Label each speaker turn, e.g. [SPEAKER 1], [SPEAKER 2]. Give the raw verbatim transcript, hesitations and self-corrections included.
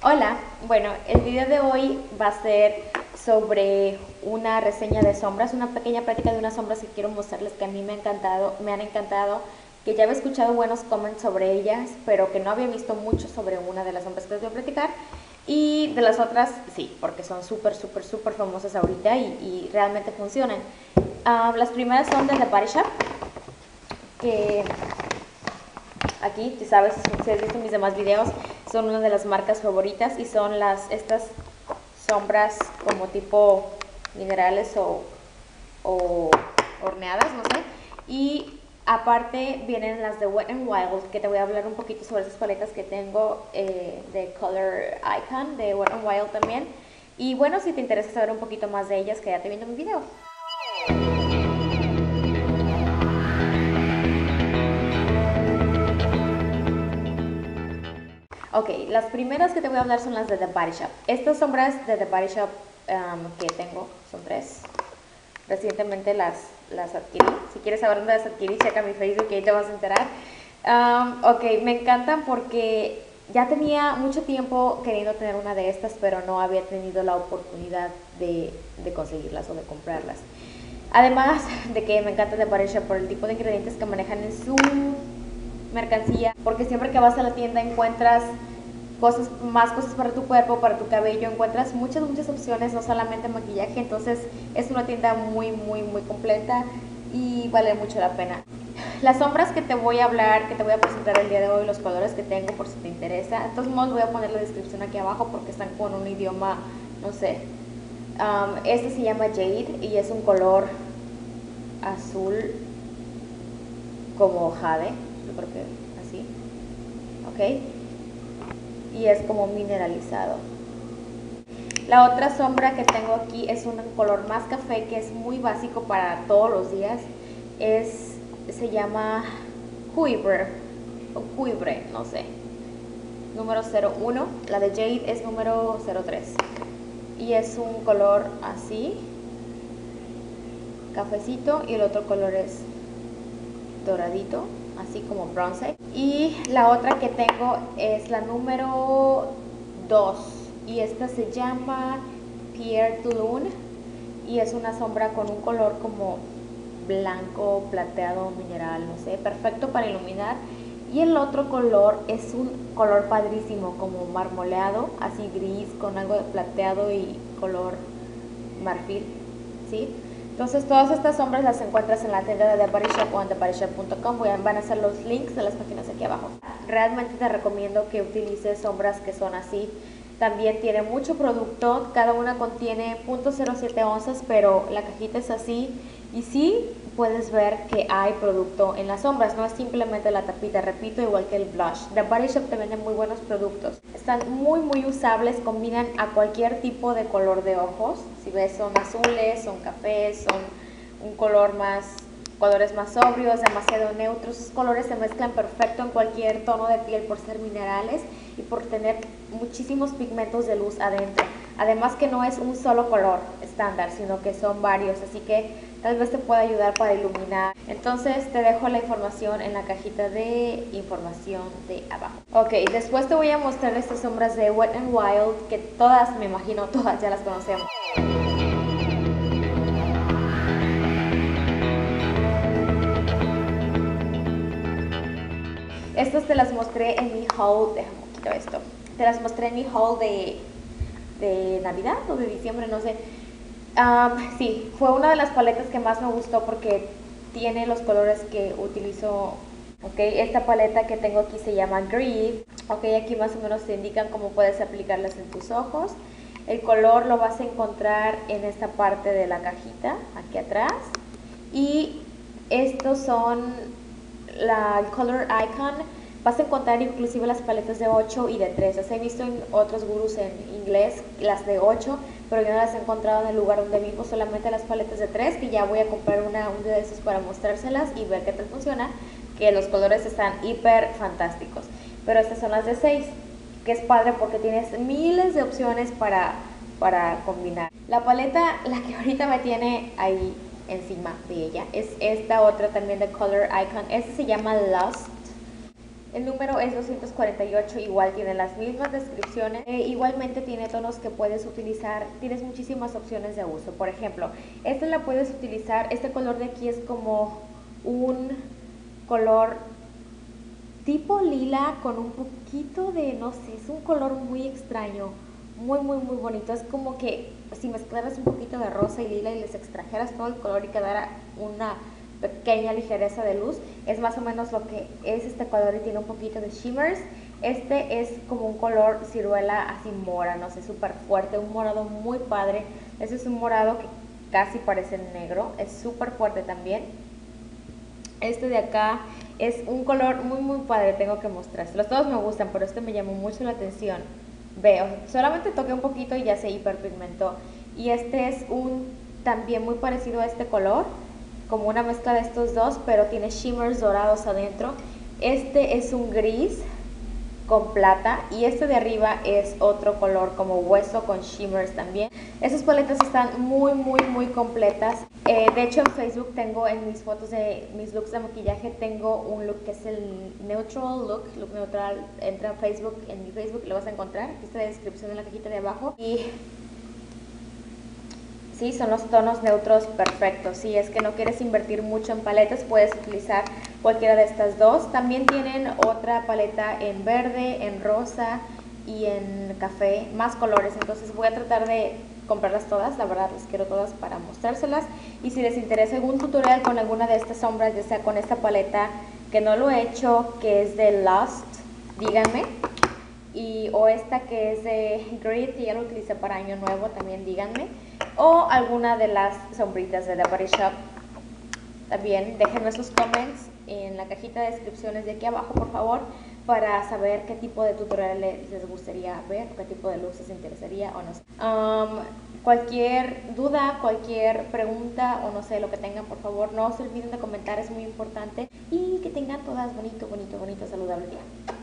[SPEAKER 1] Hola, bueno, el video de hoy va a ser sobre una reseña de sombras, una pequeña práctica de unas sombras que quiero mostrarles que a mí me ha encantado, me han encantado, que ya había escuchado buenos comments sobre ellas, pero que no había visto mucho sobre una de las sombras que les voy a platicar. Y de las otras, sí, porque son súper, súper, súper famosas ahorita y, y realmente funcionan. Uh, las primeras son de The Body Shop, que aquí, si sabes, si has visto mis demás videos, son una de las marcas favoritas y son las estas sombras como tipo minerales o, o horneadas, no sé. Y aparte vienen las de Wet n Wild, que te voy a hablar un poquito sobre esas paletas que tengo eh, de Color Icon, de Wet n Wild también. Y bueno, si te interesa saber un poquito más de ellas, quédate viendo mi video. Ok, las primeras que te voy a hablar son las de The Body Shop. Estas sombras de The Body Shop um, que tengo, son tres. Recientemente las, las adquirí. Si quieres saber dónde las adquirí, checa mi Facebook y ahí te vas a enterar. Um, ok, me encantan porque ya tenía mucho tiempo queriendo tener una de estas, pero no había tenido la oportunidad de, de conseguirlas o de comprarlas. Además de que me encanta The Body Shop por el tipo de ingredientes que manejan en su mercancía, porque siempre que vas a la tienda encuentras cosas, más cosas para tu cuerpo, para tu cabello, encuentras muchas, muchas opciones, no solamente maquillaje, entonces es una tienda muy, muy, muy completa y vale mucho la pena. Las sombras que te voy a hablar, que te voy a presentar el día de hoy, los colores que tengo por si te interesa, de todos modos voy a poner la descripción aquí abajo porque están con un idioma, no sé. Um, este se llama Jade y es un color azul como jade, yo creo que así, ok, y es como mineralizado. La otra sombra que tengo aquí es un color más café que es muy básico para todos los días, es, se llama Cuivre, o Cuivre, no sé, número cero uno, la de Jade es número cero tres, y es un color así, cafecito, y el otro color es doradito, así como bronce. Y la otra que tengo es la número dos y esta se llama Pierre de Lune y es una sombra con un color como blanco, plateado, mineral, no sé, perfecto para iluminar. Y el otro color es un color padrísimo, como marmoleado, así gris, con algo de plateado y color marfil, ¿sí? Entonces todas estas sombras las encuentras en la tienda de The Body Shop o en the body shop punto com. Van a ser los links de las páginas aquí abajo. Realmente te recomiendo que utilices sombras que son así. También tiene mucho producto, cada una contiene cero punto cero siete onzas, pero la cajita es así y sí puedes ver que hay producto en las sombras, no es simplemente la tapita, repito, igual que el blush. The Body Shop te vende muy buenos productos, están muy muy usables, combinan a cualquier tipo de color de ojos, si ves son azules, son cafés, son un color más, colores más sobrios, demasiado neutros, esos colores se mezclan perfecto en cualquier tono de piel por ser minerales y por tener muchísimos pigmentos de luz adentro. Además que no es un solo color estándar, sino que son varios, así que tal vez te pueda ayudar para iluminar. Entonces te dejo la información en la cajita de información de abajo. Ok, después te voy a mostrar estas sombras de Wet n Wild, que todas, me imagino, todas ya las conocemos. Estas te las mostré en mi haul, déjame quitar esto, te las mostré en mi haul de, de Navidad o de diciembre, no sé. Um, sí, fue una de las paletas que más me gustó porque tiene los colores que utilizo. Ok, esta paleta que tengo aquí se llama Greed. Ok, aquí más o menos te indican cómo puedes aplicarlas en tus ojos. El color lo vas a encontrar en esta parte de la cajita, aquí atrás. Y estos son la el Color Icon. Vas a encontrar inclusive las paletas de ocho y de tres. Las he visto en otros gurús en inglés, las de ocho, pero yo no las he encontrado en el lugar donde vivo, solamente las paletas de tres, que ya voy a comprar una, una de esas para mostrárselas y ver qué tal funciona, que los colores están hiper fantásticos. Pero estas son las de seis, que es padre porque tienes miles de opciones para, para combinar. La paleta, la que ahorita me tiene ahí encima de ella, es esta otra también de Color Icon. Esta se llama Lost. El número es doscientos cuarenta y ocho, igual tiene las mismas descripciones, eh, igualmente tiene tonos que puedes utilizar, tienes muchísimas opciones de uso. Por ejemplo, este la puedes utilizar, este color de aquí es como un color tipo lila con un poquito de, no sé, es un color muy extraño, muy muy muy bonito. Es como que si mezclaras un poquito de rosa y lila y les extrajeras todo el color y quedara una pequeña ligereza de luz, es más o menos lo que es este color y tiene un poquito de shimmers. Este es como un color ciruela así mora, no sé, súper fuerte, un morado muy padre. Este es un morado que casi parece negro, es súper fuerte también. Este de acá es un color muy muy padre, tengo que mostrárselos. Todos me gustan, pero este me llamó mucho la atención. Veo, solamente toqué un poquito y ya se hiperpigmentó. Y este es un también muy parecido a este color, como una mezcla de estos dos, pero tiene shimmers dorados adentro. Este es un gris con plata y este de arriba es otro color como hueso con shimmers también. Esas paletas están muy muy muy completas. Eh, de hecho en Facebook tengo, en mis fotos de mis looks de maquillaje, tengo un look que es el neutral look, look neutral. Entra a Facebook, en mi Facebook lo vas a encontrar, aquí está la descripción en la cajita de abajo. Y sí, son los tonos neutros perfectos. Si es que no quieres invertir mucho en paletas, puedes utilizar cualquiera de estas dos. También tienen otra paleta en verde, en rosa y en café, más colores. Entonces voy a tratar de comprarlas todas, la verdad las quiero todas para mostrárselas. Y si les interesa algún tutorial con alguna de estas sombras, ya sea con esta paleta que no lo he hecho, que es de Lost, díganme. Y, o esta que es de Grit, que ya lo utilicé para Año Nuevo, también díganme. O alguna de las sombritas de The Body Shop. También déjenme sus comments en la cajita de descripciones de aquí abajo, por favor, para saber qué tipo de tutorial les, les gustaría ver, qué tipo de looks les interesaría o no sé. Um, cualquier duda, cualquier pregunta o no sé, lo que tengan, por favor, no se olviden de comentar, es muy importante. Y que tengan todas bonito, bonito, bonito, saludable día.